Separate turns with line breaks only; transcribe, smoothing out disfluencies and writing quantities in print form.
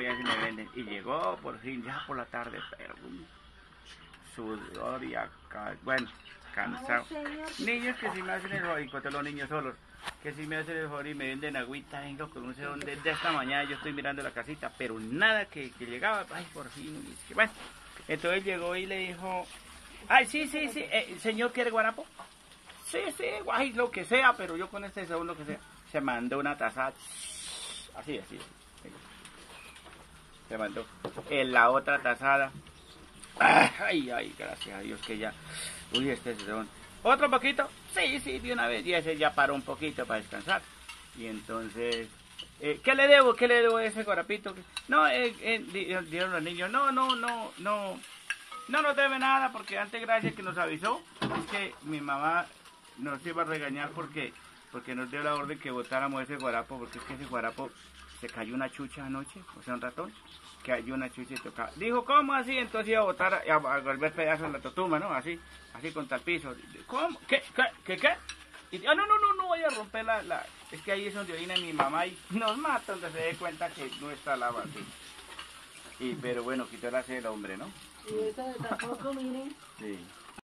ver si me venden. Y llegó por fin, ya por la tarde, pero un sudor y acá, bueno, cansado. Niños que si me hacen el favor, y contra los niños solos, que si me hacen el favor y me venden agüita, vengo con un sedón desde esta mañana, yo estoy mirando la casita, pero nada que llegaba, ay, por fin, y es que, bueno, entonces llegó y le dijo, ay, sí, señor, ¿quiere guarapo? Sí, guay, lo que sea, pero yo con este segundo que sea. Se mandó una taza, así. Se mandó en la otra tazada. Ay, gracias a Dios que ya. Uy, este segundo. ¿Otro poquito? Sí, de una vez. Y ese ya paró un poquito para descansar. Y entonces, ¿qué le debo? A ese guarapito? No, dieron los niños, no nos debe nada, porque antes, gracias que nos avisó, es que mi mamá nos iba a regañar porque nos dio la orden que botáramos ese guarapo, porque es que ese guarapo se cayó una chucha anoche, o sea, un ratón, que cayó una chucha y tocaba. Dijo, ¿cómo así? Entonces iba a botar, a volver pedazos en la totuma, ¿no? Así contra el piso. ¿Cómo? ¿Qué? Y no voy a romper la... Es que ahí es donde orina mi mamá y nos mata donde se dé cuenta que no está la así. Pero bueno, quitó la sed el hombre, ¿no?
Y eso de tampoco, miren.
Sí.